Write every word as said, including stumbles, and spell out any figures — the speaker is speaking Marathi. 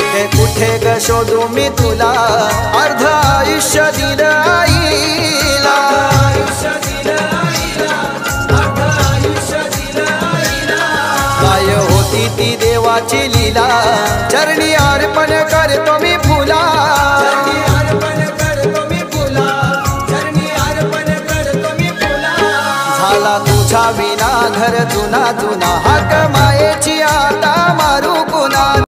कुठे कुठे ग शोधू मी तुला अर्ध आयुष्य दिलं आईला काय होती ती देवाची लीला चरणी अर्पण करतो मी फुला झाला तुझ्या विना घर जुना जुना हाक मायेची आता मारू कुणा